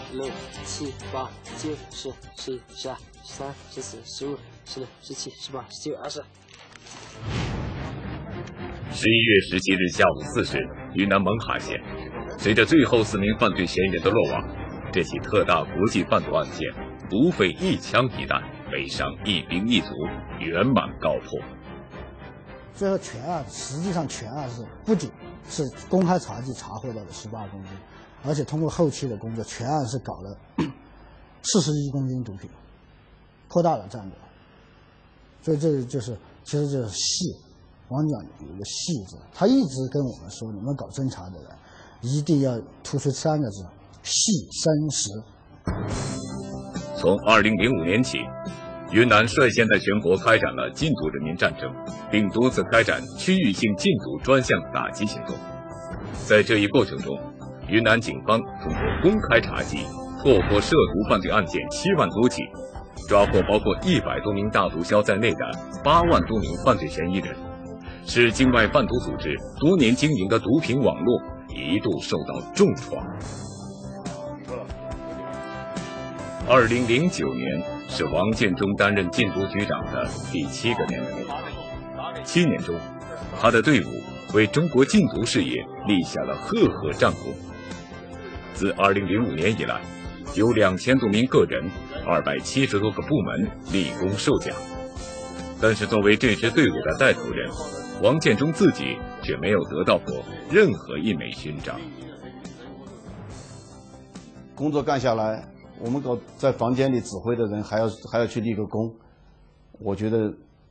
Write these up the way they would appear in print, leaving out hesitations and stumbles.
6、7、8、9、10、11、12、13、14、15、16、17、18、19、20。 11月17日下午4时，云南勐哈县，随着最后4名犯罪嫌疑人的落网，这起特大国际贩毒案件不费一枪一弹，没伤一兵一卒，圆满告破。 最后实际上全案是不仅是公开查缉查获到了18公斤，而且通过后期的工作，全案是搞了41公斤毒品，扩大了战果。所以这就是其实就是细，王讲有个细字，他一直跟我们说，你们搞侦查的人一定要突出3个字：细、深、实。 从2005年起，云南率先在全国开展了禁毒人民战争，并多次开展区域性禁毒专项打击行动。在这一过程中，云南警方通过公开查缉，破获涉毒犯罪案件7万多起，抓获包括100多名大毒枭在内的8万多名犯罪嫌疑人，使境外贩毒组织多年经营的毒品网络一度受到重创。2009年是王建中担任禁毒局长的第7个年头，7年中，他的队伍为中国禁毒事业立下了赫赫战功。自2005年以来，有2000多名个人、270多个部门立功受奖。但是作为这支队伍的带头人，王建中自己却没有得到过任何一枚勋章。 工作干下来，我们在房间里指挥的人还要去立个功，我觉得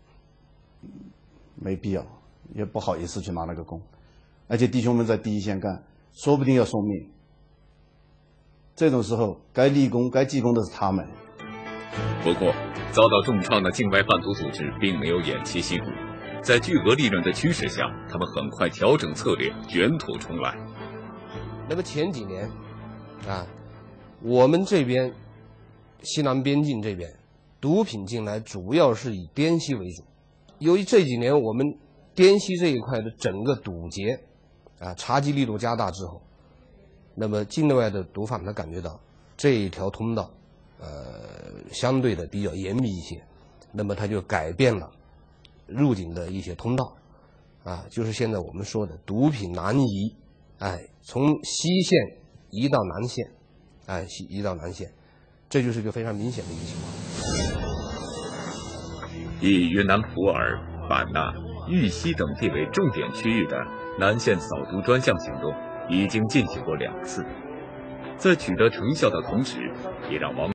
没必要，也不好意思去拿那个功，而且弟兄们在第一线干，说不定要送命。这种时候该立功该记功的是他们。 不过遭到重创的境外贩毒组织并没有偃旗息鼓，在巨额利润的驱使下，他们很快调整策略，卷土重来。 那么前几年我们这边西南边境这边毒品进来主要是以滇西为主，由于这几年我们滇西这一块的整个堵截查缉力度加大之后，那么境内外的毒贩他感觉到这一条通道相对的比较严密一些，那么他就改变了入境的一些通道就是现在我们说的毒品南移，从西线移到南线，移到南线，这就是一个非常明显的一个情况。 以云南普洱、版纳、玉溪等地为重点区域的南线扫毒专项行动已经进行过2次，在取得成效的同时，也让王